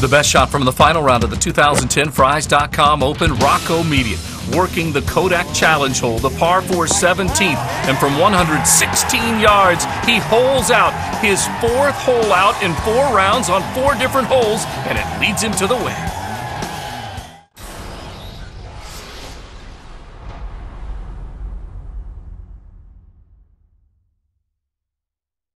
The best shot from the final round of the 2010 Fries.com Open, Rocco Mediate, working the Kodak Challenge hole, the par 4 17th, and from 116 yards, he holes out his fourth hole out in 4 rounds on 4 different holes, and it leads him to the win.